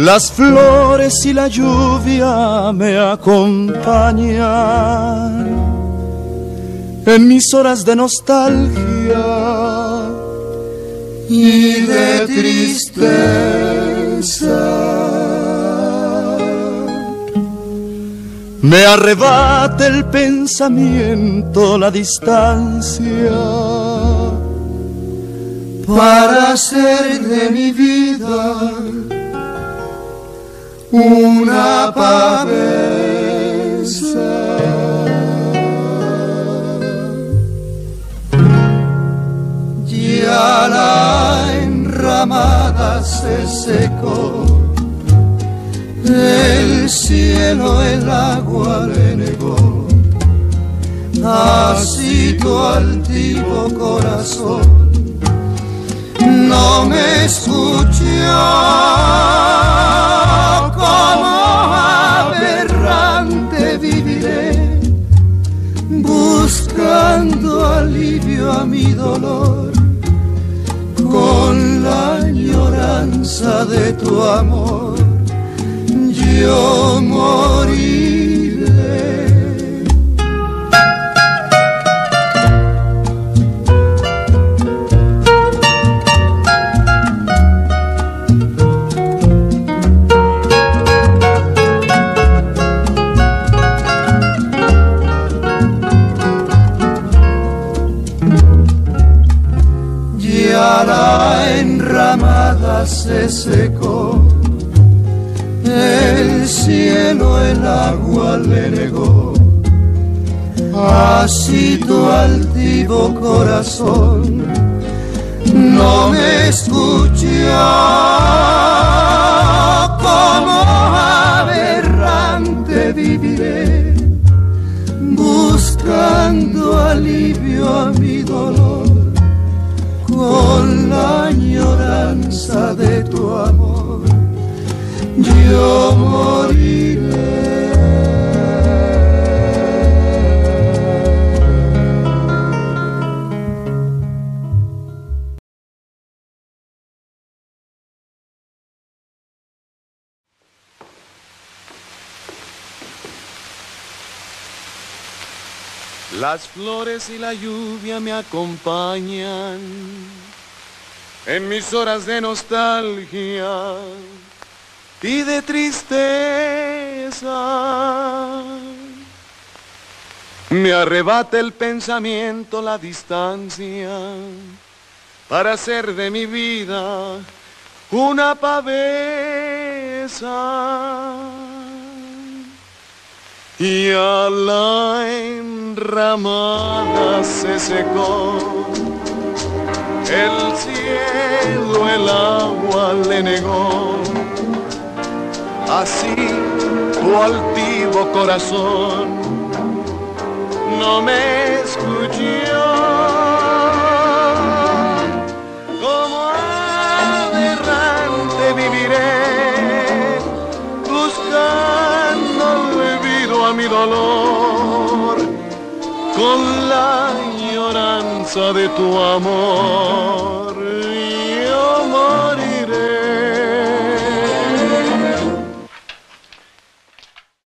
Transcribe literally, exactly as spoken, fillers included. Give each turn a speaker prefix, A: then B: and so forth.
A: Las flores y la lluvia me acompañan en mis horas de nostalgia y de tristeza. Me arrebata el pensamiento, la distancia, para hacer de mi vida una pavesa. Ya la enramada se secó, el cielo el agua le negó, así tu altivo corazón no me escuchó. Como aberrante viviré, buscando alivio a mi dolor, con la añoranza de tu amor yo moriré. Ya la enramada se secó, el cielo el agua le negó, así tu altivo corazón no me escuchó. Como aberrante viviré, buscando alivio a mi dolor, con la añoranza de tu amor yo moriré.
B: Las flores y la lluvia me acompañan en mis horas de nostalgia y de tristeza. Me arrebata el pensamiento, la distancia, para hacer de mi vida una pavesa. Y a la enramada se secó, el cielo el agua le negó, así tu altivo corazón no me escuchó. Como aberrante viviré, buscando olvido a mi dolor, con la añoranza de tu amor